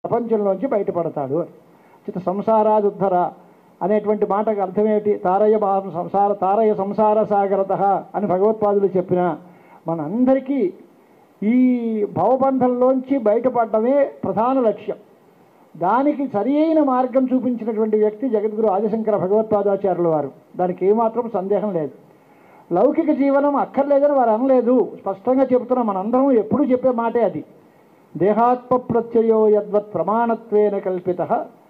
ప్రపంచంలోంచి బయటపడతాడు. చిత్త సంసారాదుద్ధర అనేటువంటి మాటకు అర్థమేమిటి? తారయ సంసార సాగరత అని భగవత్పాదులు చెప్పిన మనందరికీ ఈ భవబంధంలోంచి బయటపడటమే ప్రధాన లక్ష్యం. దానికి సరి అయిన మార్గం చూపించినటువంటి వ్యక్తి జగద్గురు ఆదిశంకర భగవత్పాదాచార్యుల వారు. దానికి ఏమాత్రం సందేహం లేదు. లౌకిక జీవనం అక్కర్లేదని వారు అనలేదు, స్పష్టంగా చెబుతున్నాం. మనందరం ఎప్పుడూ చెప్పే మాటే అది. దేహాత్మ ప్రత్యయో యద్వత్ ప్రమాణత్వేన కల్పిత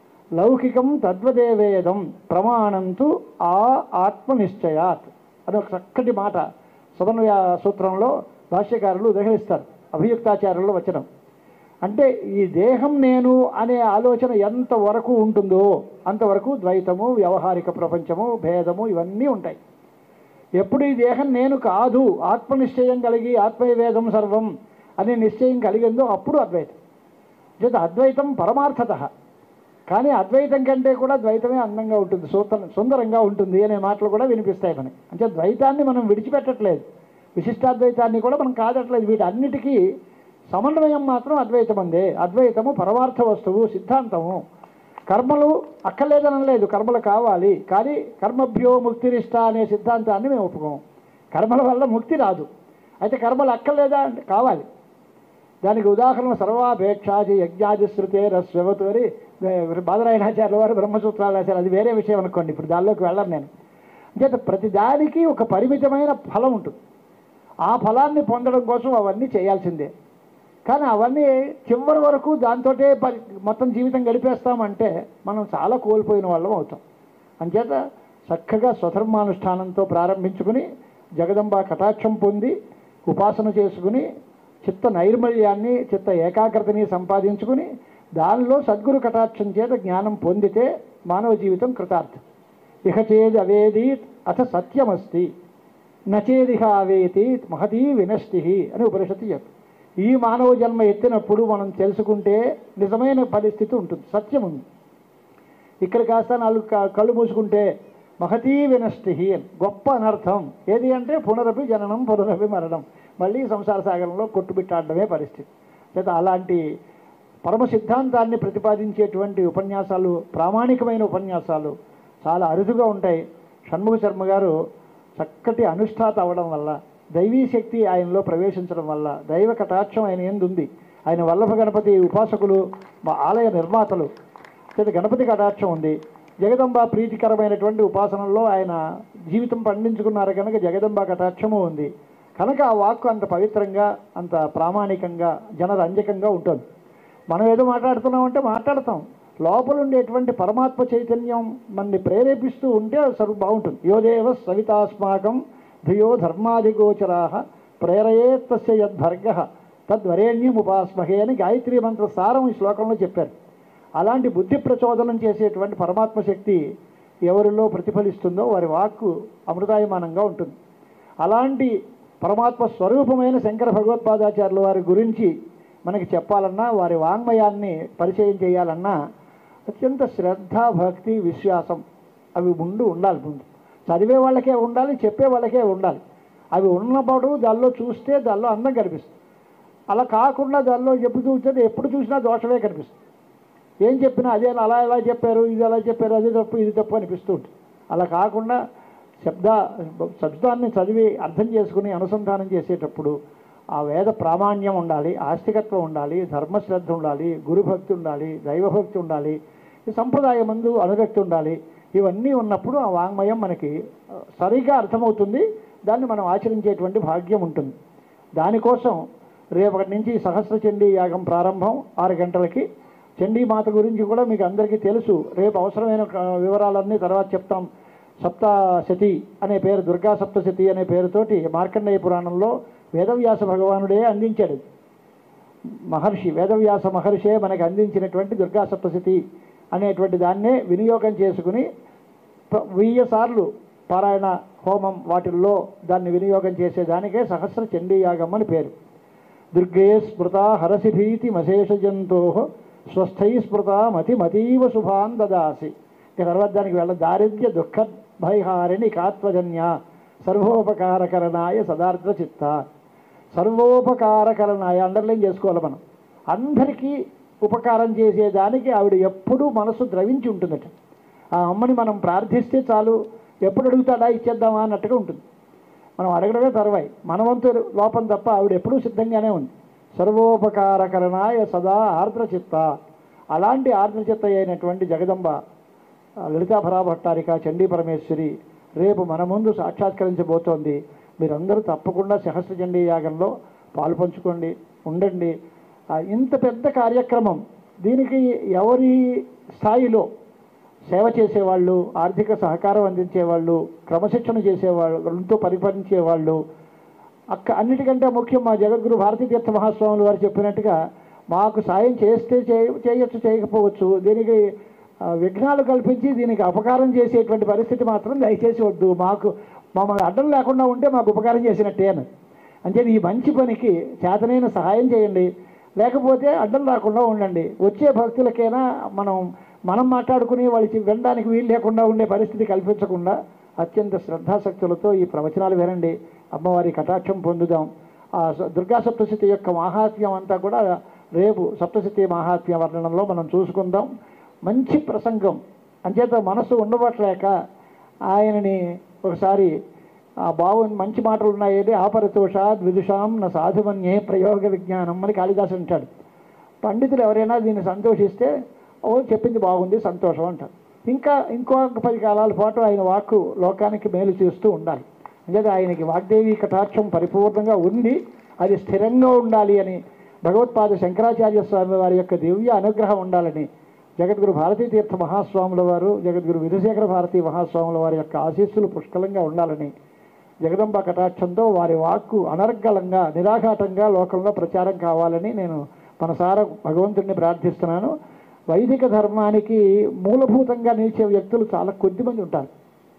లౌకికం తద్వదేవేదం ప్రమాణంతు ఆ ఆత్మనిశ్చయాత్ అని ఒక చక్కటి మాట సమన్వయ సూత్రంలో భాష్యకారులు ఉదహరిస్తారు. అభియుక్తాచార్యుల వచనం అంటే ఈ దేహం నేను అనే ఆలోచన ఎంతవరకు ఉంటుందో అంతవరకు ద్వైతము, వ్యవహారిక ప్రపంచము, భేదము ఇవన్నీ ఉంటాయి. ఎప్పుడు ఈ దేహం నేను కాదు, ఆత్మనిశ్చయం కలిగి ఆత్మవేదం సర్వం అనే నిశ్చయం కలిగిందో అప్పుడు అద్వైతం. చేత అద్వైతం పరమార్థత. కానీ అద్వైతం కంటే కూడా ద్వైతమే అందంగా ఉంటుంది, సుందరంగా ఉంటుంది అనే మాటలు కూడా వినిపిస్తాయి మనకి. అంటే ద్వైతాన్ని మనం విడిచిపెట్టట్లేదు, విశిష్టాద్వైతాన్ని కూడా మనం కాదట్లేదు. వీటన్నిటికీ సమన్వయం మాత్రం అద్వైతం అందే. అద్వైతము పరమార్థ వస్తువు, సిద్ధాంతము. కర్మలు అక్కర్లేదనలేదు, కర్మలు కావాలి. కానీ కర్మభ్యో ముక్తిరిష్ట అనే సిద్ధాంతాన్ని మేము ఒప్పుకోము. కర్మల వల్ల ముక్తి రాదు. అయితే కర్మలు అక్కర్లేదా అంటే కావాలి. దానికి ఉదాహరణ సర్వాపేక్షాది యజ్ఞాది శృతే రస్వవతు అని బాదరాయణాచార్యుల వారు బ్రహ్మసూత్రాలు రాశారు. అది వేరే విషయం అనుకోండి, ఇప్పుడు దానిలోకి వెళ్ళను నేను. అంటే ప్రతి దానికి ఒక పరిమితమైన ఫలం ఉంటుంది. ఆ ఫలాన్ని పొందడం కోసం అవన్నీ చేయాల్సిందే. కానీ అవన్నీ చివరి వరకు దాంతో మొత్తం జీవితం గడిపేస్తామంటే మనం చాలా కోల్పోయిన వాళ్ళం అవుతాం. అంచేత చక్కగా స్వధర్మానుష్ఠానంతో ప్రారంభించుకుని జగదంబ కటాక్షం పొంది ఉపాసన చేసుకుని చిత్త నైర్మల్యాన్ని, చిత్త ఏకాగ్రతని సంపాదించుకుని దానిలో సద్గురు కటాక్షం చేత జ్ఞానం పొందితే మానవ జీవితం కృతార్థం. ఇహ చేది అవేదీత్ అథ సత్యమస్తి, నచేదిహ అవేతీత్ మహతీ వినష్టి అని ఉపనిషత్తు చెప్పు. ఈ మానవ జన్మ ఎత్తినప్పుడు మనం తెలుసుకుంటే నిజమైన పరిస్థితి ఉంటుంది, సత్యం ఉంది. ఇక్కడ కాస్త నాలుగు కళ్ళు మూసుకుంటే మహతీ వినష్టి అని గొప్ప అనర్థం. ఏది అంటే పునరపి జననం పునరపి మరణం, మళ్ళీ సంసార సాగరంలో కొట్టుబిట్టాడమే పరిస్థితి. లేదా అలాంటి పరమ సిద్ధాంతాన్ని ప్రతిపాదించేటువంటి ఉపన్యాసాలు, ప్రామాణికమైన ఉపన్యాసాలు చాలా అరుదుగా ఉంటాయి. షణ్ముఖ శర్మ గారు చక్కటి అనుష్ఠాత అవ్వడం వల్ల, దైవీ శక్తి ఆయనలో ప్రవేశించడం వల్ల, దైవ కటాక్షం ఆయన ఎందుంది. ఆయన వల్లభ గణపతి ఉపాసకులు, మా ఆలయ నిర్మాతలు, లేదా గణపతి కటాక్షం ఉంది. జగదంబ ప్రీతికరమైనటువంటి ఉపాసనల్లో ఆయన జీవితం పండించుకున్నారు కనుక జగదంబ కటాక్షము ఉంది. కనుక ఆ వాక్కు అంత పవిత్రంగా, అంత ప్రామాణికంగా, జనరంజకంగా ఉంటుంది. మనం ఏదో మాట్లాడుతున్నామంటే మాట్లాడతాం, లోపల ఉండేటువంటి పరమాత్మ చైతన్యం మనని ప్రేరేపిస్తూ ఉంటే సర్వ బాగుంటుంది. యోదేవ సవితాస్మాకం ధియో ధర్మాదిగోచరా ప్రేరయేత్తస్య యద్భర్గ తద్వరేణ్యం ఉపాస్మహే అని గాయత్రీ మంత్ర సారం ఈ శ్లోకంలో చెప్పారు. అలాంటి బుద్ధి ప్రచోదనం చేసేటువంటి పరమాత్మ శక్తి ఎవరిలో ప్రతిఫలిస్తుందో వారి వాక్కు అమృతాయమానంగా ఉంటుంది. అలాంటి పరమాత్మ స్వరూపమైన శంకర భగవత్పాదాచార్యుల వారి గురించి మనకి చెప్పాలన్నా, వారి వాంగ్మయాన్ని పరిచయం చేయాలన్నా అత్యంత శ్రద్ధ, భక్తి, విశ్వాసం అవి ఉండాలి. ముందు చదివే వాళ్ళకే ఉండాలి, చెప్పే వాళ్ళకే ఉండాలి. అవి ఉన్నప్పుడు దానిలో చూస్తే దానిలో అందం కనిపిస్తుంది. అలా కాకుండా దానిలో చూస్తే ఎప్పుడు చూసినా దోషమే కనిపిస్తుంది. ఏం చెప్పినా అదే అలా ఎలా చెప్పారు, ఇది ఎలా చెప్పారు, అది తప్పు ఇది తప్పు అనిపిస్తూ ఉంటుంది. అలా కాకుండా శబ్దాన్ని చదివి అర్థం చేసుకుని అనుసంధానం చేసేటప్పుడు ఆ వేద ప్రామాణ్యం ఉండాలి, ఆస్తికత్వం ఉండాలి, ధర్మశ్రద్ధ ఉండాలి, గురుభక్తి ఉండాలి, దైవభక్తి ఉండాలి, సంప్రదాయ మందు అనురక్తి ఉండాలి. ఇవన్నీ ఉన్నప్పుడు ఆ వాంగ్మయం మనకి సరిగా అర్థమవుతుంది. దాన్ని మనం ఆచరించేటువంటి భాగ్యం ఉంటుంది. దానికోసం రేపటి నుంచి సహస్ర చండీ యాగం ప్రారంభం 6 గంటలకి. చండీమాత గురించి కూడా మీకు అందరికీ తెలుసు. రేపు అవసరమైన వివరాలన్నీ తర్వాత చెప్తాం. సప్తశతి అనే పేరు, దుర్గా సప్తశతి అనే పేరుతోటి మార్కండేయ పురాణంలో వేదవ్యాస భగవానుడే అందించాడు. వేదవ్యాస మహర్షే మనకు అందించినటువంటి దుర్గా సప్తశతి అనేటువంటి దాన్నే వినియోగం చేసుకుని 1000 సార్లు పారాయణ, హోమం వాటిల్లో దాన్ని వినియోగం చేసేదానికే సహస్ర చండీయాగం అని పేరు. దుర్గే స్మృత హరసిభీతి మశేష జంతో స్వస్థై స్మృత మతిమతీవ శుభాన్ దదాసి. ఇక తర్వాత దానికి దారిద్ర్య దుఃఖ భయహారిణి కాత్వజన్య సర్వోపకారకరణాయ సదార్థ చిత్త. సర్వోపకారకరణాయ అండర్లైన్ చేసుకోవాలి మనం. అందరికీ ఉపకారం చేసేదానికి ఆవిడ ఎప్పుడూ మనసు ద్రవించి ఉంటుందట. ఆ అమ్మని మనం ప్రార్థిస్తే చాలు, ఎప్పుడు అడుగుతాడా ఇచ్చేద్దామా అన్నట్టుగా ఉంటుంది. మనం అడగడమే తర్వాయి, మనవంతు లోపం తప్ప ఆవిడ ఎప్పుడూ సిద్ధంగానే ఉంది. సర్వోపకారకరణాయ సదా ఆర్ద్రచిత్త. అలాంటి ఆర్ద్రచిత్త అయినటువంటి జగదంబ లలితాభరా భట్టారిక చండీ పరమేశ్వరి రేపు మన ముందు సాక్షాత్కరించబోతోంది. మీరందరూ తప్పకుండా సహస్రచండీ యాగంలో పాలు పంచుకోండి, ఉండండి. ఇంత పెద్ద కార్యక్రమం, దీనికి ఎవరి స్థాయిలో సేవ చేసేవాళ్ళు, ఆర్థిక సహకారం అందించేవాళ్ళు, క్రమశిక్షణ చేసేవాళ్ళతో పరిపాలించేవాళ్ళు, అన్నిటికంటే ముఖ్యం మా జగద్గురు భారతీతీర్థ మహాస్వాములు వారు చెప్పినట్టుగా మాకు సాయం చేస్తే చేయొచ్చు, చేయకపోవచ్చు, దీనికి విఘ్నాలు కల్పించి దీనికి అపకారం చేసేటువంటి పరిస్థితి మాత్రం దయచేసి వద్దు. మమ్మల్ని అడ్డం లేకుండా ఉంటే మాకు ఉపకారం చేసినట్టే అని. అంటే ఈ మంచి పనికి చేతనైన సహాయం చేయండి, లేకపోతే అడ్డం రాకుండా ఉండండి. వచ్చే భక్తులకైనా మనం మాట్లాడుకుని వాళ్ళకి వినడానికి వీలు లేకుండా ఉండే పరిస్థితి కల్పించకుండా అత్యంత శ్రద్ధాశక్తులతో ఈ ప్రవచనాలు వినండి. అమ్మవారి కటాక్షం పొందుదాం. ఆ దుర్గా సప్తశతి యొక్క మహాత్మ్యం అంతా కూడా రేపు సప్తశతి మహాత్మ్య వర్ణనంలో మనం చూసుకుందాం. మంచి ప్రసంగం అంచేత మనసు ఉండబట్టలేక ఆయనని ఒకసారి మంచి మాటలు ఉన్నాయేది ఆపరితోషాద్ విదుషాం నా సాధుమన్యే ప్రయోగ విజ్ఞానం అని కాళిదాసు అంటాడు. పండితులు ఎవరైనా దీన్ని సంతోషిస్తే చెప్పింది బాగుంది, సంతోషం అంటారు. ఇంకొక 10 కాలాల పాటు ఆయన వాక్కు లోకానికి మేలు చేస్తూ ఉండాలి. అంటే ఆయనకి వాగ్దేవి కటాక్షం పరిపూర్ణంగా ఉంది, అది స్థిరంగా ఉండాలి అని భగవత్పాద శంకరాచార్య స్వామి వారి యొక్క దివ్య అనుగ్రహం ఉండాలని జగద్గురు భారతీతీర్థ మహాస్వాముల వారు, జగద్గురు విధుశేఖర భారతీ మహాస్వాముల వారి యొక్క ఆశీస్సులు పుష్కలంగా ఉండాలని జగదంబ కటాక్షంతో వారి వాక్కు అనర్గళంగా నిరాఘాటంగా లోకంలో ప్రచారం కావాలని నేను మనసారా భగవంతుడిని ప్రార్థిస్తున్నాను. వైదిక ధర్మానికి మూలభూతంగా నిలిచే వ్యక్తులు చాలా కొద్దిమంది ఉంటారు.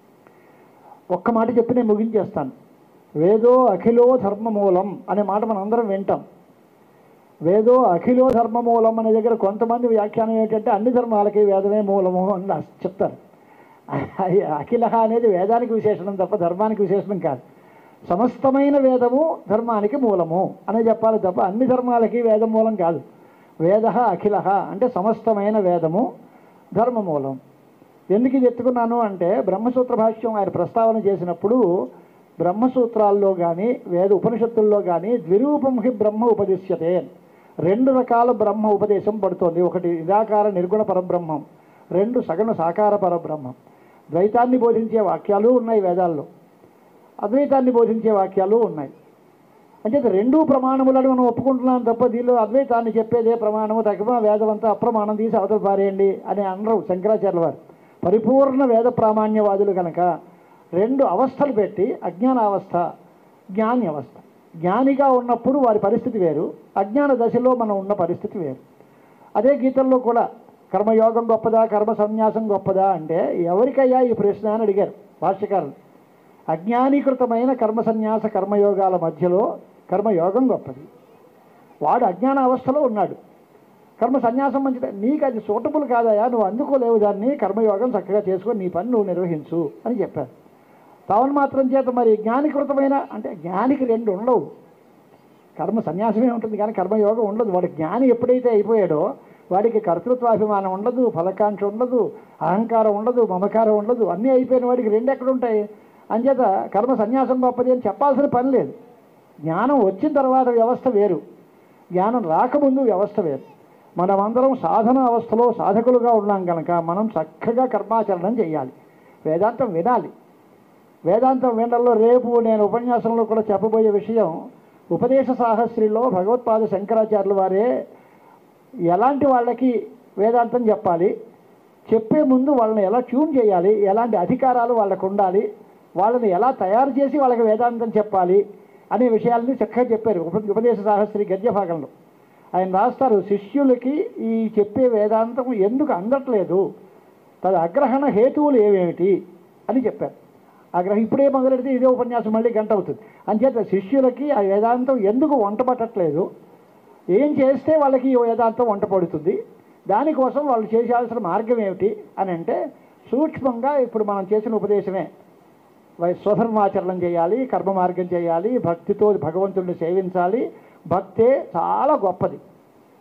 ఒక్క మాట చెప్పి నేను ముగించేస్తాను. వేదో అఖిలో ధర్మమూలం అనే మాట మనం అందరం వింటాం. వేదో అఖిలో ధర్మమూలం అనే దగ్గర కొంతమంది వ్యాఖ్యానం ఏంటంటే అన్ని ధర్మాలకి వేదమే మూలము అని చెప్తారు. అఖిల అనేది వేదానికి విశేషణం తప్ప ధర్మానికి విశేషణం కాదు. సమస్తమైన వేదము ధర్మానికి మూలము అనే చెప్పాలి తప్ప అన్ని ధర్మాలకి వేదం మూలం కాదు. వేద అఖిల అంటే సమస్తమైన వేదము ధర్మమూలం. ఎందుకు ఇది ఎత్తుకున్నాను అంటే బ్రహ్మసూత్ర భాష్యం ఆయన ప్రస్తావన చేసినప్పుడు బ్రహ్మసూత్రాల్లో కానీ వేద ఉపనిషత్తుల్లో కానీ ద్విరూపం హి బ్రహ్మ ఉపదిశ్యతే, 2 రకాల బ్రహ్మ ఉపదేశం పడుతోంది. ఒకటి నిరాకార నిర్గుణ పరబ్రహ్మం, 2 సగుణ సాకార పరబ్రహ్మం. ద్వైతాన్ని బోధించే వాక్యాలు ఉన్నాయి వేదాల్లో, అద్వైతాన్ని బోధించే వాక్యాలు ఉన్నాయి. అంటే 2 ప్రమాణములను మనం ఒప్పుకుంటున్నాం తప్ప దీనిలో అద్వైతాన్ని చెప్పేదే ప్రమాణము, తగ్గ వేదం అంతా అప్రమాణం తీసి అవతల పారేయండి అని అనరు శంకరాచార్యుల వారు. పరిపూర్ణ వేద ప్రామాణ్యవాదులు కనుక 2 అవస్థలు పెట్టి అజ్ఞానావస్థ, జ్ఞాని అవస్థ. జ్ఞానిగా ఉన్నప్పుడు వారి పరిస్థితి వేరు, అజ్ఞాన దశలో మనం ఉన్న పరిస్థితి వేరు. అదే గీతల్లో కూడా కర్మయోగం గొప్పదా కర్మ సన్యాసం గొప్పదా అంటే ఎవరికయ్యా ఈ ప్రశ్న అని అడిగారు భాష్యకారులు. అజ్ఞానీకృతమైన కర్మ సన్యాస కర్మయోగాల మధ్యలో కర్మయోగం గొప్పది. వాడు అజ్ఞాన అవస్థలో ఉన్నాడు. కర్మ సన్యాసం మంచిది, నీకు అది సూటబుల్ కాదయా, నువ్వు అందుకోలేవు దాన్ని, కర్మయోగం చక్కగా చేసుకొని నీ పని నువ్వు నిర్వహించు అని చెప్పారు. తావన్ మాత్రం చేత మరి జ్ఞానికృతమైన అంటే జ్ఞానికి 2 ఉండవు. కర్మ సన్యాసమే ఉంటుంది కానీ కర్మయోగం ఉండదు. వాడు జ్ఞాని ఎప్పుడైతే అయిపోయాడో వాడికి కర్తృత్వాభిమానం ఉండదు, ఫలకాంక్ష ఉండదు, అహంకారం ఉండదు, మమకారం ఉండదు. అన్నీ అయిపోయిన వాడికి 2 ఎక్కడ ఉంటాయి? అంచేత కర్మ సన్యాసం గొప్పది అని చెప్పాల్సిన పని లేదు. జ్ఞానం వచ్చిన తర్వాత వ్యవస్థ వేరు, జ్ఞానం రాకముందు వ్యవస్థ వేరు. మనమందరం సాధన అవస్థలో సాధకులుగా ఉన్నాం కనుక మనం చక్కగా కర్మాచరణం చేయాలి, వేదాంతం వినాలి. వేదాంతం వినడంలో రేపు నేను ఉపన్యాసంలో కూడా చెప్పబోయే విషయం, ఉపదేశ సాహస్రిలో భగవత్పాద శంకరాచార్యుల వారే ఎలాంటి వాళ్ళకి వేదాంతం చెప్పాలి, చెప్పే ముందు వాళ్ళని ఎలా ట్యూన్ చేయాలి, ఎలాంటి అధికారాలు వాళ్ళకు ఉండాలి, వాళ్ళని ఎలా తయారు చేసి వాళ్ళకి వేదాంతం చెప్పాలి అనే విషయాలని చక్కగా చెప్పారు ఉపదేశ సాహస్రి గద్య భాగంలో. ఆయన రాస్తారు, శిష్యులకి ఈ చెప్పే వేదాంతం ఎందుకు అందట్లేదు, తన అగ్రహణ హేతువులు ఏమేమిటి అని చెప్పారు. ఇప్పుడే మొదలెడితే ఇదే ఉపన్యాసం మళ్ళీ గంట అవుతుంది. అంచేత శిష్యులకి ఆ వేదాంతం ఎందుకు వంట పట్టట్లేదు, ఏం చేస్తే వాళ్ళకి ఈ వేదాంతం వంట పడుతుంది, దానికోసం వాళ్ళు చేయాల్సిన మార్గం ఏమిటి అని అంటే సూక్ష్మంగా ఇప్పుడు మనం చేసిన ఉపదేశమే. స్వధర్మాచరణం చేయాలి, కర్మ మార్గం చేయాలి, భక్తితో భగవంతుడిని సేవించాలి. భక్తే చాలా గొప్పది.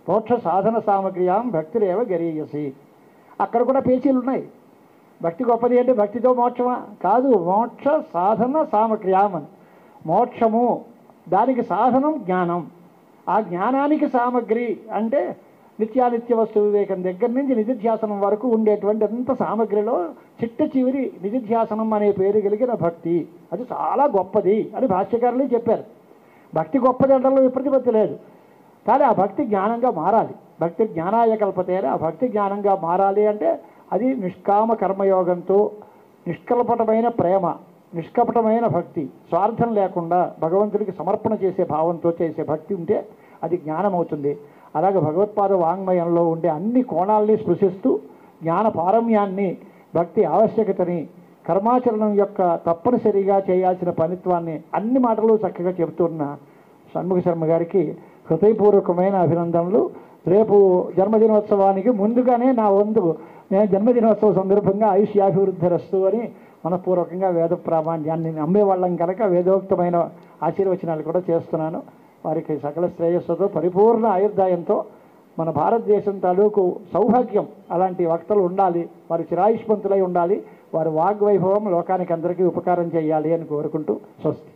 మోక్ష సాధన సామగ్ర్యాం భక్తిరేవ గరీయసి. అక్కడ కూడా పేచీలు ఉన్నాయి. భక్తి గొప్పది అంటే భక్తితో మోక్షమా? కాదు, మోక్ష సాధన సామగ్ర్యాం అని. మోక్షము దానికి సాధనం జ్ఞానం, ఆ జ్ఞానానికి సామగ్రి అంటే నిత్యానిత్య వస్తు వివేకం దగ్గర నుంచి నిధిధ్యాసనం వరకు ఉండేటువంటి అంత సామగ్రిలో చిట్ట చివరి నిధిధ్యాసనం అనే పేరు కలిగిన భక్తి, అది చాలా గొప్పది అని భాష్యకారులు చెప్పారు. భక్తి గొప్పది అంటలో విప్రతిపత్తి లేదు, కానీ ఆ భక్తి జ్ఞానంగా మారాలి. భక్తి జ్ఞానాయ కల్పతే అని, ఆ భక్తి జ్ఞానంగా మారాలి అంటే అది నిష్కామ కర్మయోగంతో, నిష్కల్పటమైన ప్రేమ, నిష్కపటమైన భక్తి, స్వార్థం లేకుండా భగవంతుడికి సమర్పణ చేసే భావంతో చేసే భక్తి ఉంటే అది జ్ఞానం అవుతుంది. అలాగే భగవత్పాద వాంగ్మయంలో ఉండే అన్ని కోణాలని స్పృశిస్తూ జ్ఞాన పారమ్యాన్ని, భక్తి ఆవశ్యకతని, కర్మాచరణం యొక్క తప్పనిసరిగా చేయాల్సిన పనిత్వాన్ని అన్ని మాటలు చక్కగా చెబుతున్న షణ్ముఖ శర్మ గారికి హృదయపూర్వకమైన అభినందనలు. రేపు జన్మదినోత్సవానికి ముందుగానే నా వంతు నేను జన్మదినోత్సవ సందర్భంగా ఆయుష్యాభివృద్ధిరస్తు అని మనపూర్వకంగా వేద ప్రామాణ్యాన్ని నమ్మేవాళ్ళం కనుక వేదోక్తమైన ఆశీర్వచనాలు కూడా చేస్తున్నాను. వారికి సకల శ్రేయస్సుతో పరిపూర్ణ ఆయుర్దాయంతో మన భారతదేశం తాలూకు సౌభాగ్యం అలాంటి వక్తలు ఉండాలి, వారు చిరాయుష్మంతులై ఉండాలి, వారి వాగ్వైభవం లోకానికి అందరికీ ఉపకారం చేయాలి అని కోరుకుంటూ స్వస్తి.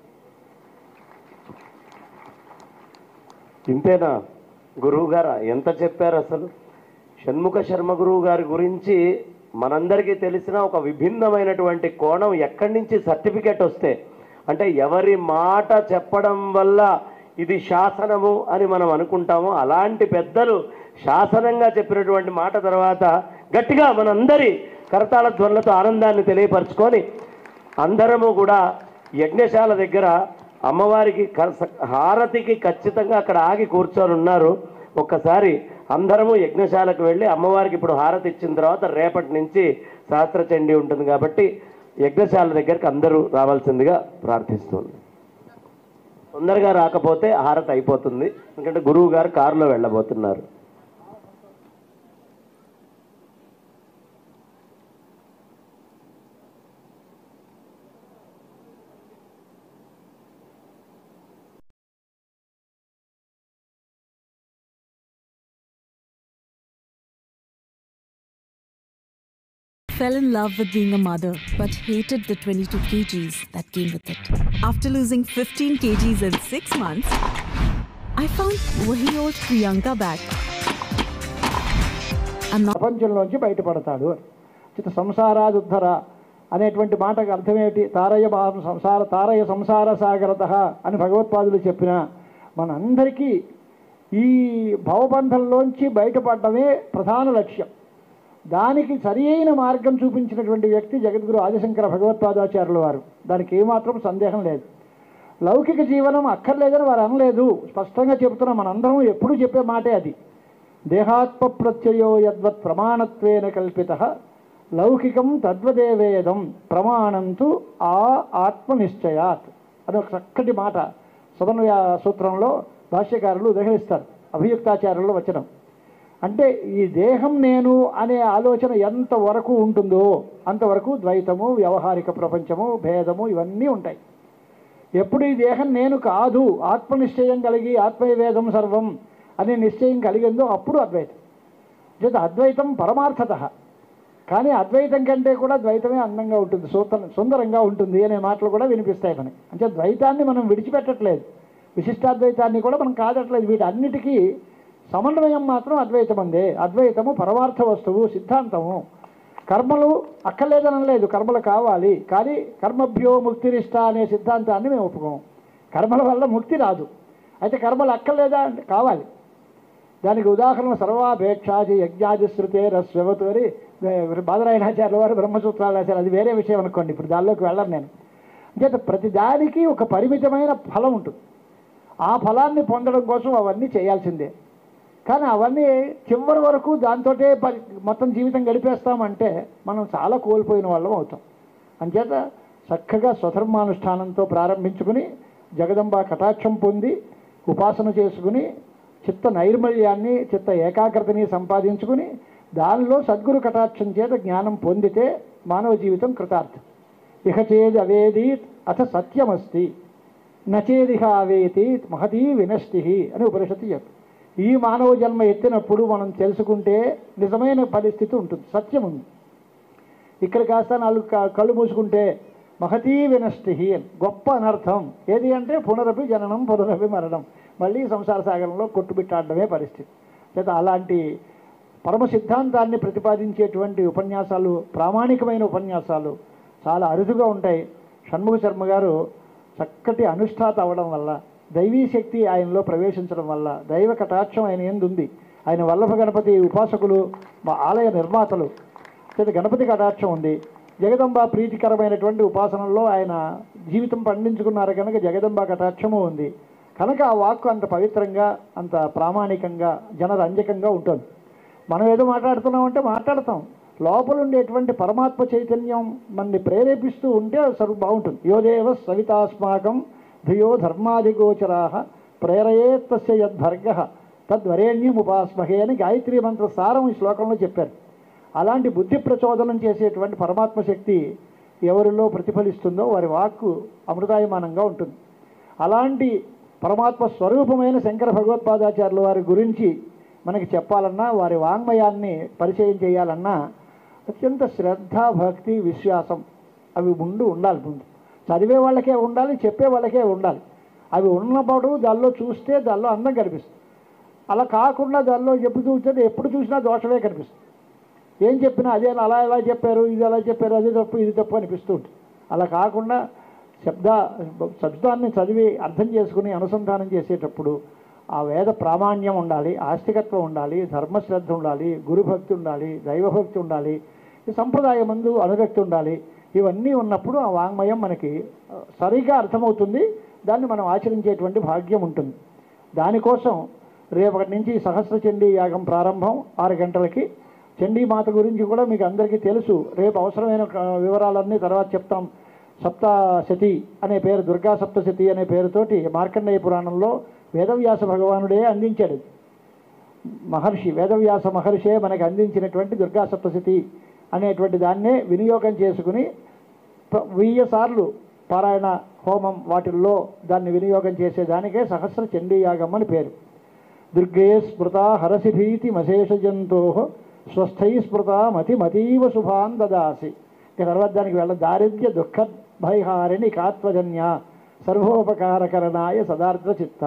ఇంతేనా గురువు గారా? ఎంత చెప్పారు అసలు. షణ్ముఖ శర్మ గురువు గారి గురించి మనందరికీ తెలిసిన ఒక విభిన్నమైనటువంటి కోణం, ఎక్కడి నుంచి సర్టిఫికెట్ వస్తే అంటే ఎవరి మాట చెప్పడం వల్ల ఇది శాసనము అని మనం అనుకుంటాము, అలాంటి పెద్దలు శాసనంగా చెప్పినటువంటి మాట తర్వాత గట్టిగా మనందరి కరతాళ ధ్వనులతో ఆనందాన్ని తెలియపరచుకొని అందరము కూడా యజ్ఞశాల దగ్గర అమ్మవారికి హారతికి ఖచ్చితంగా అక్కడ ఆగి కూర్చొని ఉన్నారు. ఒక్కసారి అందరము యజ్ఞశాలకు వెళ్ళి అమ్మవారికి ఇప్పుడు హారతి ఇచ్చిన తర్వాత రేపటి నుంచి సహస్రచండీ ఉంటుంది కాబట్టి యజ్ఞశాల దగ్గరికి అందరూ రావాల్సిందిగా ప్రార్థిస్తుంది. తొందరగా రాకపోతే హారతి అయిపోతుంది, ఎందుకంటే గురువు గారు కారులో వెళ్ళబోతున్నారు. Fell in love with being a mother, but hated the 22 kgs that came with it. After losing 15 kgs in 6 months, I found wahi old Priyanka back. ప్రపంచంలోంచి బయటపడతాడు. చిత్త సంసారాదుద్ధర అనేటువంటి మాటకు అర్థమేమిటి? తారయ సంసార సాగరత అని భగవత్పాదులు చెప్పిన మనందరికీ ఈ భవబంధంలోంచి బయటపడమే ప్రధాన లక్ష్యం. దానికి సరి అయిన మార్గం చూపించినటువంటి వ్యక్తి జగద్గురు ఆదిశంకర భగవత్పాదాచార్యుల వారు. దానికి ఏమాత్రం సందేహం లేదు. లౌకిక జీవనం అక్కర్లేదని వారు అనలేదు, స్పష్టంగా చెబుతున్నాం. మనందరం ఎప్పుడు చెప్పే మాటే అది. దేహాత్మ ప్రత్యయో యద్వత్ ప్రమాణత్వేన కల్పిత లౌకికం తద్వదేవేదం ప్రమాణంతు ఆ ఆత్మనిశ్చయాత్ అని ఒక చక్కటి మాట సమన్వయ సూత్రంలో భాష్యకారులు ఉదహరిస్తారు. అభియుక్తాచార్యుల వచనం అంటే ఈ దేహం నేను అనే ఆలోచన ఎంతవరకు ఉంటుందో అంతవరకు ద్వైతము, వ్యవహారిక ప్రపంచము, భేదము ఇవన్నీ ఉంటాయి. ఎప్పుడు ఈ దేహం నేను కాదు, ఆత్మనిశ్చయం కలిగి ఆత్మవేదం సర్వం అనే నిశ్చయం కలిగిందో అప్పుడు అద్వైతం. చేత అద్వైతం పరమార్థత. కానీ అద్వైతం కంటే కూడా ద్వైతమే అందంగా ఉంటుంది, సుందరంగా ఉంటుంది అనే మాటలు కూడా వినిపిస్తాయి మనకి. అంటే ద్వైతాన్ని మనం విడిచిపెట్టట్లేదు, విశిష్టాద్వైతాన్ని కూడా మనం కాదట్లేదు. వీటన్నిటికీ సమన్వయం మాత్రం అద్వైతం అందే. అద్వైతము పరమార్థ వస్తువు, సిద్ధాంతము. కర్మలు అక్కర్లేదనలేదు, కర్మలు కావాలి. కానీ కర్మభ్యో ముక్తిరిష్ట అనే సిద్ధాంతాన్ని మేము ఒప్పుకోము. కర్మల వల్ల ముక్తి రాదు, అయితే కర్మలు అక్కర్లేదా అంటే కావాలి. దానికి ఉదాహరణ సర్వాపేక్షాది యజ్ఞాది శృతే రస్వతు అని బాదరాయణాచార్యుల వారు బ్రహ్మసూత్రాలు రాశారు. అది వేరే విషయం అనుకోండి, ఇప్పుడు దానిలోకి వెళ్ళను నేను. అంటే ప్రతి దానికి ఒక పరిమితమైన ఫలం ఉంటుంది. ఆ ఫలాన్ని పొందడం కోసం అవన్నీ చేయాల్సిందే. కానీ అవన్నీ చివరి వరకు దాంతో మొత్తం జీవితం గడిపేస్తామంటే మనం చాలా కోల్పోయిన వాళ్ళం అవుతాం. అంచేత చక్కగా స్వధర్మానుష్ఠానంతో ప్రారంభించుకుని జగదంబ కటాక్షం పొంది ఉపాసన చేసుకుని చిత్త నైర్మల్యాన్ని, చిత్త ఏకాగ్రతని సంపాదించుకుని దానిలో సద్గురు కటాక్షం చేత జ్ఞానం పొందితే మానవ జీవితం కృతార్థం. ఇహ చేది అవేదీత్ అథ సత్యమస్తి, నచేదిహ అవేతీత్ మహతీ వినష్టి అని ఉపనిషత్తు చెప్పు. ఈ మానవ జన్మ ఎత్తినప్పుడు మనం తెలుసుకుంటే నిజమైన పరిస్థితి ఉంటుంది, సత్యం ఉంది. ఇక్కడ కాస్త నాలుగు కళ్ళు మూసుకుంటే మహతీ వినష్టి గొప్ప అనర్థం ఏది అంటే పునరపి జననం పునరపి మరణం, మళ్ళీ సంసార సాగరంలో కొట్టుబిట్టాడమే పరిస్థితి. చేత అలాంటి పరమ సిద్ధాంతాన్ని ప్రతిపాదించేటువంటి ఉపన్యాసాలు, ప్రామాణికమైన ఉపన్యాసాలు చాలా అరుదుగా ఉంటాయి. షణ్ముఖ శర్మ గారు చక్కటి అనుష్ఠాత అవ్వడం వల్ల, దైవీ శక్తి ఆయనలో ప్రవేశించడం వల్ల, దైవ కటాక్షం ఆయన ఎందు ఉంది. ఆయన వల్లభ గణపతి ఉపాసకులు, మా ఆలయ నిర్మాతలు, చేత గణపతి కటాక్షం ఉంది. జగదంబ ప్రీతికరమైనటువంటి ఉపాసనల్లో ఆయన జీవితం పండించుకున్నారు కనుక జగదంబ కటాక్షము ఉంది. కనుక ఆ వాక్కు అంత పవిత్రంగా, అంత ప్రామాణికంగా, జనరంజకంగా ఉంటుంది. మనం ఏదో మాట్లాడుతున్నామంటే మాట్లాడతాం, లోపల ఉండేటువంటి పరమాత్మ చైతన్యం మనని ప్రేరేపిస్తూ ఉంటే సర్వ బాగుంటుంది. యోదేవ సవితాస్మాకం ధియో ధర్మాధిగోచరా ప్రేరయేత్తస్య యద్భర్గ తద్వరేణ్యం ఉపాస్మహే అని గాయత్రీ మంత్ర సారం ఈ శ్లోకంలో చెప్పారు. అలాంటి బుద్ధి ప్రచోదనం చేసేటువంటి పరమాత్మ శక్తి ఎవరిలో ప్రతిఫలిస్తుందో వారి వాక్కు అమృతాయమానంగా ఉంటుంది. అలాంటి పరమాత్మ స్వరూపమైన శంకర భగవత్పాదాచార్యుల వారి గురించి మనకి చెప్పాలన్నా, వారి వాంగ్మయాన్ని పరిచయం చేయాలన్నా అత్యంత శ్రద్ధ, భక్తి, విశ్వాసం అవి ఉండాలి. ముందు చదివే వాళ్ళకే ఉండాలి, చెప్పే వాళ్ళకే ఉండాలి. అవి ఉన్నప్పుడు దానిలో చూస్తే దానిలో అందం కనిపిస్తుంది. అలా కాకుండా దానిలో ఎప్పుడు చూస్తే ఎప్పుడు చూసినా దోషమే కనిపిస్తుంది. ఏం చెప్పినా అదే అలా ఎలా చెప్పారు, ఇది అలా చెప్పారు, అది తప్పు ఇది తప్పు అనిపిస్తూ ఉంటుంది. అలా కాకుండా శబ్దాన్ని చదివి అర్థం చేసుకుని అనుసంధానం చేసేటప్పుడు ఆ వేద ప్రామాణ్యం ఉండాలి, ఆస్తికత్వం ఉండాలి, ధర్మశ్రద్ధ ఉండాలి, గురుభక్తి ఉండాలి, దైవభక్తి ఉండాలి, సంప్రదాయం ముందు అనురక్తి ఉండాలి. ఇవన్నీ ఉన్నప్పుడు ఆ వాంగ్మయం మనకి సరిగా అర్థమవుతుంది. దాన్ని మనం ఆచరించేటువంటి భాగ్యం ఉంటుంది. దానికోసం రేపటి నుంచి సహస్ర చండీ యాగం ప్రారంభం 6 గంటలకి. చండీమాత గురించి కూడా మీకు అందరికీ తెలుసు. రేపు అవసరమైన వివరాలన్నీ తర్వాత చెప్తాం. సప్తశతి అనే పేరు, దుర్గా సప్తశతి అనే పేరుతోటి మార్కండేయ పురాణంలో వేదవ్యాస భగవానుడే అందించాడు. వేదవ్యాస మహర్షే మనకి అందించినటువంటి దుర్గా సప్తశతి అనేటువంటి దాన్నే వినియోగం చేసుకుని 1000 సార్లు పారాయణ, హోమం వాటిల్లో దాన్ని వినియోగం చేసేదానికే సహస్ర చండీయాగం అని పేరు. దుర్గే స్మృత హరసిభీతి మశేష జంతో స్వస్థై స్మృత మతిమతీవ శుభాన్ దదాసి. ఇక తర్వాత దానికి వెళ్ళ దారిద్ర్య దుఃఖ భయహారిణి కాత్వజన్య సర్వోపకారకరణాయ సదార్థ చిత్త.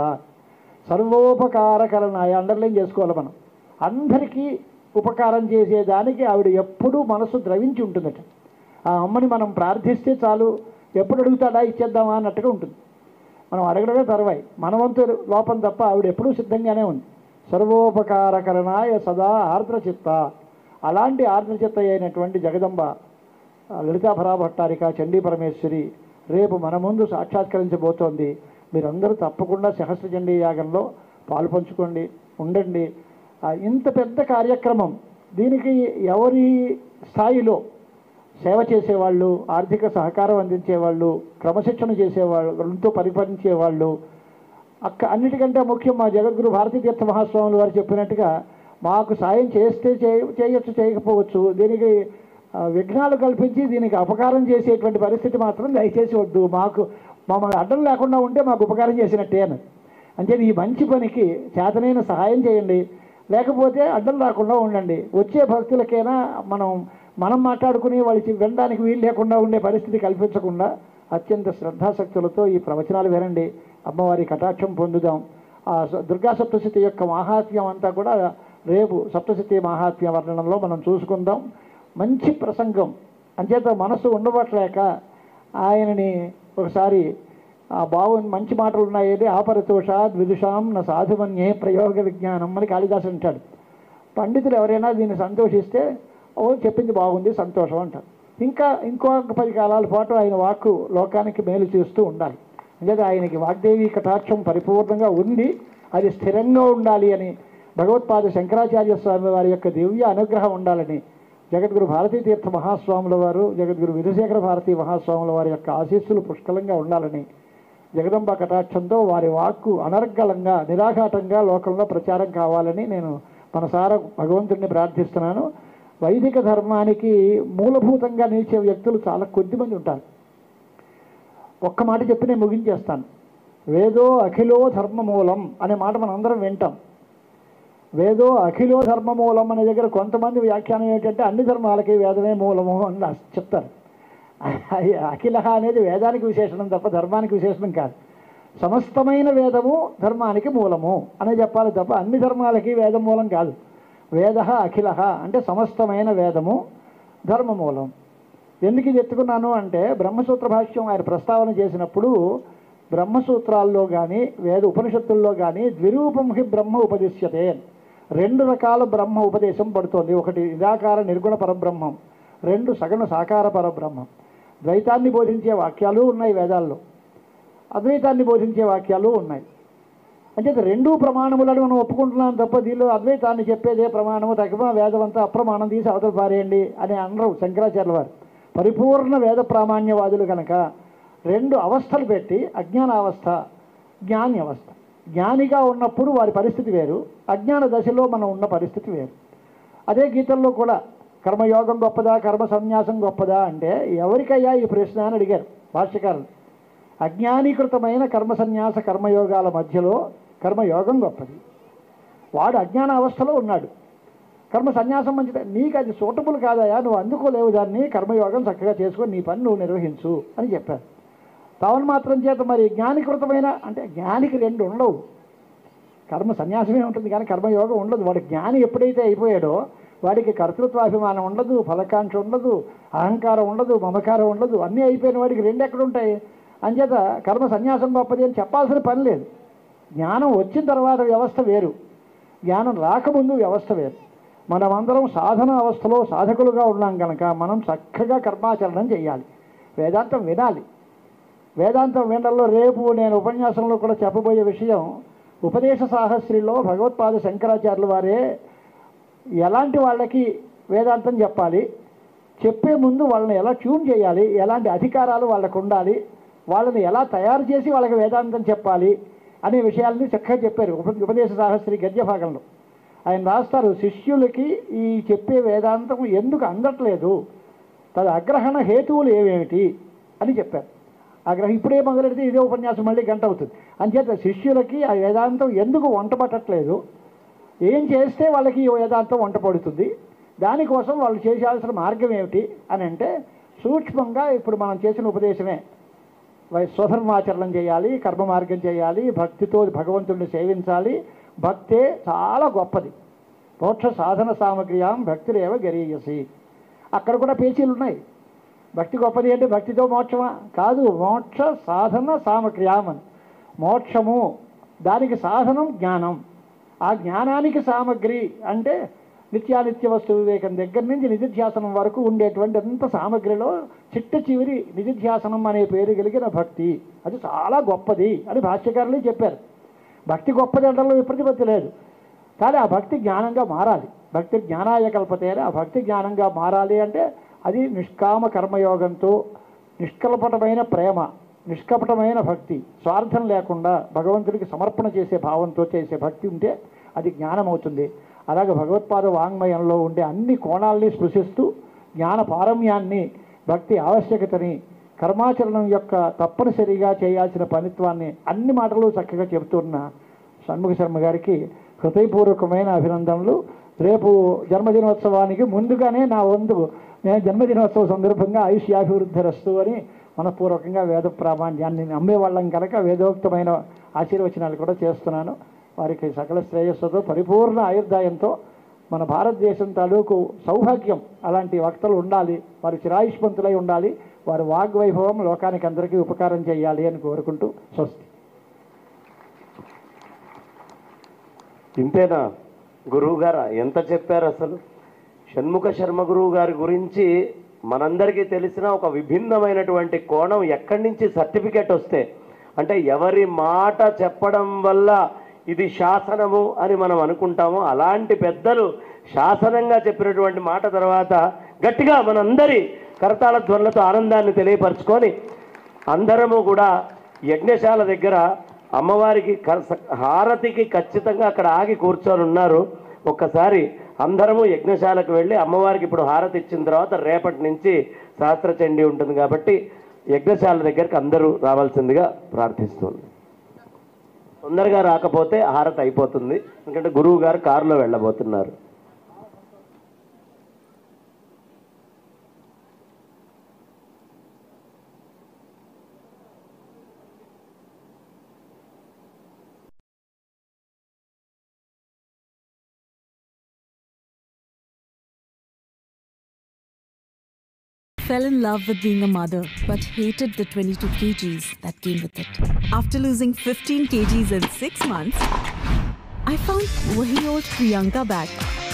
సర్వోపకారకరణాయ అండర్లైన్ చేసుకోవాలి మనం. అందరికీ ఉపకారం చేసేదానికి ఆవిడ ఎప్పుడూ మనసు ద్రవించి ఉంటుందట. ఆ అమ్మని మనం ప్రార్థిస్తే చాలు, ఎప్పుడు అడుగుతాడా ఇచ్చేద్దామా అన్నట్టుగా ఉంటుంది. మనం అడగడమే తర్వాయి, మనవంతు లోపం తప్ప ఆవిడ ఎప్పుడూ సిద్ధంగానే ఉంది. సర్వోపకారకరణాయ సదా ఆర్ద్రచిత్త. అలాంటి ఆర్ద్రచిత్త అయినటువంటి జగదంబ లలితాభరా భట్టారిక చండీ పరమేశ్వరి రేపు మన ముందు సాక్షాత్కరించబోతోంది. మీరందరూ తప్పకుండా సహస్ర చండీ యాగంలో పాలు పంచుకోండి, ఉండండి. ఇంత పెద్ద కార్యక్రమం, దీనికి ఎవరి స్థాయిలో సేవ చేసేవాళ్ళు, ఆర్థిక సహకారం అందించేవాళ్ళు, క్రమశిక్షణ చేసేవాళ్ళతో పరిపాలించేవాళ్ళు, అన్నిటికంటే ముఖ్యం మా జగద్గురు భారతీతీర్థ మహాస్వాములు వారు చెప్పినట్టుగా మాకు సాయం చేస్తే చేయొచ్చు, చేయకపోవచ్చు, దీనికి విఘ్నాలు కల్పించి దీనికి అపకారం చేసేటువంటి పరిస్థితి మాత్రం దయచేసి వద్దు. మమ్మల్ని అడ్డం లేకుండా ఉంటే మాకు ఉపకారం చేసినట్టే అని. అంటే ఈ మంచి పనికి చేతనైన సహాయం చేయండి, లేకపోతే అడ్డం రాకుండా ఉండండి. వచ్చే భక్తులకైనా మనం మాట్లాడుకుని వాళ్ళకి వినడానికి వీలు లేకుండా ఉండే పరిస్థితి కల్పించకుండా అత్యంత శ్రద్ధాశక్తులతో ఈ ప్రవచనాలు వినండి. అమ్మవారి కటాక్షం పొందుదాం. ఆ దుర్గా సప్తశతి యొక్క మహాత్మ్యం అంతా కూడా రేపు సప్తశతి మహాత్మ్య వర్ణనంలో మనం చూసుకుందాం. మంచి ప్రసంగం అంచేత మనసు ఉండబట్టలేక ఆయనని ఒకసారి మంచి మాటలు ఉన్నాయేది ఆపరితోష ద్విదుషాం నా సాధుమన్యే ప్రయోగ విజ్ఞానం అని కాళిదాసు అంటాడు. పండితులు ఎవరైనా దీన్ని సంతోషిస్తే చెప్పింది బాగుంది, సంతోషం అంటారు. ఇంకో 10 కాలాల పాటు ఆయన వాక్కు లోకానికి మేలు చేస్తూ ఉండాలి. అంటే ఆయనకి వాగ్దేవి కటాక్షం పరిపూర్ణంగా ఉంది, అది స్థిరంగా ఉండాలి అని భగవత్పాద శంకరాచార్య స్వామి వారి యొక్క దివ్య అనుగ్రహం ఉండాలని జగద్గురు భారతీతీర్థ మహాస్వాముల వారు, జగద్గురు విధుశేఖర భారతీ మహాస్వాముల వారి యొక్క ఆశీస్సులు పుష్కలంగా ఉండాలని జగదంబ కటాక్షంతో వారి వాక్కు అనర్గళంగా నిరాఘాటంగా లోకంలో ప్రచారం కావాలని నేను మనసారా భగవంతుడిని ప్రార్థిస్తున్నాను. వైదిక ధర్మానికి మూలభూతంగా నిలిచే వ్యక్తులు చాలా కొద్దిమంది ఉంటారు. ఒక్క మాట చెప్పి నేను ముగించేస్తాను. వేదో అఖిలో ధర్మ మూలం అనే మాట మనం అందరం వింటాం. వేదో అఖిలో ధర్మ మూలం అనే దగ్గర కొంతమంది వ్యాఖ్యానం ఏంటంటే అన్ని ధర్మాలకి వేదమే మూలము అని చెప్తారు. అఖిల అనేది వేదానికి విశేషణం తప్ప ధర్మానికి విశేషణం కాదు. సమస్తమైన వేదము ధర్మానికి మూలము అనే చెప్పాలి తప్ప అన్ని ధర్మాలకి వేదం మూలం కాదు. వేద అఖిల అంటే సమస్తమైన వేదము ధర్మ మూలం. ఎందుకు ఇది ఎత్తుకున్నాను అంటే బ్రహ్మసూత్ర భాష్యం ఆయన ప్రస్తావన చేసినప్పుడు బ్రహ్మసూత్రాల్లో కానీ వేద ఉపనిషత్తుల్లో కానీ ద్విరూపముఖి బ్రహ్మ ఉపదిశ్యతే, 2 రకాల బ్రహ్మ ఉపదేశం పడుతోంది. ఒకటి నిరాకార నిర్గుణ పరబ్రహ్మం, 2 సగుణ సాకార పరబ్రహ్మం. ద్వైతాన్ని బోధించే వాక్యాలు ఉన్నాయి వేదాల్లో, అద్వైతాన్ని బోధించే వాక్యాలు ఉన్నాయి. అంటే 2 ప్రమాణములను మనం ఒప్పుకుంటున్నాం తప్ప దీనిలో అద్వైతాన్ని చెప్పేదే ప్రమాణము, తగ్గ వేదమంతా అప్రమాణం తీసి అవతల పారేయండి అని అనరు శంకరాచార్యుల వారు. పరిపూర్ణ వేద ప్రామాణ్యవాదులు కనుక 2 అవస్థలు పెట్టి అజ్ఞాన అవస్థ, జ్ఞాని అవస్థ. జ్ఞానిగా ఉన్నప్పుడు వారి పరిస్థితి వేరు, అజ్ఞాన దశలో మనం ఉన్న పరిస్థితి వేరు. అదే గీతల్లో కూడా కర్మయోగం గొప్పదా కర్మ సన్యాసం గొప్పదా అంటే ఎవరికయ్యా ఈ ప్రశ్న అని అడిగారు భాష్యకారులు. అజ్ఞానీకృతమైన కర్మ సన్యాస కర్మయోగాల మధ్యలో కర్మయోగం గొప్పది. వాడు అజ్ఞాన అవస్థలో ఉన్నాడు. కర్మ సన్యాసం మంచిది, నీకు అది సూటబుల్ కాదయా, నువ్వు అందుకోలేవు దాన్ని, కర్మయోగం చక్కగా చేసుకొని నీ పని నువ్వు నిర్వహించు అని చెప్పారు. తావన్ మాత్రం చేత మరి జ్ఞానికృతమైన అంటే జ్ఞానికి 2 ఉండవు. కర్మ సన్యాసమే ఉంటుంది కానీ కర్మయోగం ఉండదు. వాడి జ్ఞాని ఎప్పుడైతే అయిపోయాడో వాడికి కర్తృత్వాభిమానం ఉండదు, ఫలకాంక్ష ఉండదు, అహంకారం ఉండదు, మమకారం ఉండదు. అన్నీ అయిపోయిన వాడికి 2 ఎక్కడుంటాయి? అంచేత కర్మ సన్యాసం గొప్పది అని చెప్పాల్సిన పని లేదు. జ్ఞానం వచ్చిన తర్వాత వ్యవస్థ వేరు, జ్ఞానం రాకముందు వ్యవస్థ వేరు. మనమందరం సాధన అవస్థలో సాధకులుగా ఉన్నాం కనుక మనం చక్కగా కర్మాచరణం చేయాలి, వేదాంతం వినాలి. వేదాంతం వినడంలో రేపు నేను ఉపన్యాసంలో కూడా చెప్పబోయే విషయం, ఉపదేశ సాహస్రిలో భగవత్పాద శంకరాచార్యుల వారే ఎలాంటి వాళ్ళకి వేదాంతం చెప్పాలి, చెప్పే ముందు వాళ్ళని ఎలా ట్యూన్ చేయాలి, ఎలాంటి అధికారాలు వాళ్ళకు ఉండాలి, వాళ్ళని ఎలా తయారు చేసి వాళ్ళకి వేదాంతం చెప్పాలి అనే విషయాలని చక్కగా చెప్పారు ఉపదేశ సాహస్రి గద్య భాగంలో. ఆయన రాస్తారు, శిష్యులకి ఈ చెప్పే వేదాంతం ఎందుకు అందట్లేదు, తన అగ్రహణ హేతువులు ఏమేమిటి అని చెప్పారు. ఇప్పుడే మొదలెడితే ఇదే ఉపన్యాసం మళ్ళీ గంట అవుతుంది. అంచేత శిష్యులకి ఆ వేదాంతం ఎందుకు వంట పట్టట్లేదు, ఏం చేస్తే వాళ్ళకి ఈ వేదాంతం వంట పడుతుంది, దానికోసం వాళ్ళు చేయాల్సిన మార్గం ఏమిటి అని అంటే సూక్ష్మంగా ఇప్పుడు మనం చేసిన ఉపదేశమే. స్వధర్మాచరణం చేయాలి, కర్మ మార్గం చేయాలి, భక్తితో భగవంతుడిని సేవించాలి. భక్తే చాలా గొప్పది. మోక్ష సాధన సామగ్రియాం భక్తిరేవ గరీయసి. అక్కడ కూడా పేచీలు ఉన్నాయి. భక్తి గొప్పది అంటే భక్తితో మోక్షమా? కాదు, మోక్ష సాధన సామగ్రియాం అని. మోక్షము దానికి సాధనం జ్ఞానం, ఆ జ్ఞానానికి సామగ్రి అంటే నిత్యానిత్య వస్తు వివేకం దగ్గర నుంచి నిధిధ్యాసనం వరకు ఉండేటువంటి అంత సామగ్రిలో చిట్ట చివరి నిధిధ్యాసనం అనే పేరు కలిగిన భక్తి, అది చాలా గొప్పది అని భాష్యకారులు చెప్పారు. భక్తి గొప్పది అంటలో విప్రతిపత్తి లేదు, కానీ ఆ భక్తి జ్ఞానంగా మారాలి. భక్తి జ్ఞానాయ కల్పతే, ఆ భక్తి జ్ఞానంగా మారాలి అంటే అది నిష్కామ కర్మయోగంతో, నిష్కల్పటమైన ప్రేమ, నిష్కపటమైన భక్తి, స్వార్థం లేకుండా భగవంతుడికి సమర్పణ చేసే భావంతో చేసే భక్తి ఉంటే అది జ్ఞానం అవుతుంది. అలాగే భగవత్పాద వాంగ్మయంలో ఉండే అన్ని కోణాలని స్పృశిస్తూ జ్ఞాన పారమ్యాన్ని, భక్తి ఆవశ్యకతని, కర్మాచరణం యొక్క తప్పనిసరిగా చేయాల్సిన పనిత్వాన్ని అన్ని మాటలు చక్కగా చెబుతున్న షణ్ముఖ శర్మ గారికి హృదయపూర్వకమైన అభినందనలు. రేపు జన్మదినోత్సవానికి ముందుగానే నా వంతు నేను జన్మదినోత్సవ సందర్భంగా ఆయుష్యాభివృద్ధిరస్తు అని మనపూర్వకంగా వేద ప్రామాణ్యాన్ని నమ్మేవాళ్ళం కనుక వేదోక్తమైన ఆశీర్వచనాలు కూడా చేస్తున్నాను. వారికి సకల శ్రేయస్సుతో పరిపూర్ణ ఆయుర్దాయంతో మన భారతదేశం తాలూకు సౌభాగ్యం అలాంటి వక్తలు ఉండాలి, వారు చిరాయుష్మంతులై ఉండాలి, వారి వాగ్వైభవం లోకానికి అందరికీ ఉపకారం చేయాలి అని కోరుకుంటూ స్వస్తి. ఇంతేనా గురువు గారా? ఎంత చెప్పారు అసలు. షణ్ముఖ శర్మ గురువు గారి గురించి మనందరికీ తెలిసిన ఒక విభిన్నమైనటువంటి కోణం, ఎక్కడి నుంచి సర్టిఫికెట్ వస్తే అంటే ఎవరి మాట చెప్పడం వల్ల ఇది శాసనము అని మనం అనుకుంటామో అలాంటి పెద్దలు శాసనంగా చెప్పినటువంటి మాట తర్వాత గట్టిగా మనందరి కరతాళ ధ్వనులతో ఆనందాన్ని తెలియపరచుకొని అందరము కూడా యజ్ఞశాల దగ్గర అమ్మవారికి హారతికి ఖచ్చితంగా అక్కడ ఆగి కూర్చొని ఉన్నారు. ఒక్కసారి అందరము యజ్ఞశాలకు వెళ్ళి అమ్మవారికి ఇప్పుడు హారతి ఇచ్చిన తర్వాత రేపటి నుంచి సహస్రచండీ ఉంటుంది కాబట్టి యజ్ఞశాల దగ్గరికి అందరూ రావాల్సిందిగా ప్రార్థిస్తుంది. తొందరగా రాకపోతే హారతి అయిపోతుంది, ఎందుకంటే గురువు గారు కారులో వెళ్ళబోతున్నారు. Fell in love with being a mother, but hated the 22 kgs that came with it. After losing 15 kgs in 6 months, I found wahi old Priyanka back.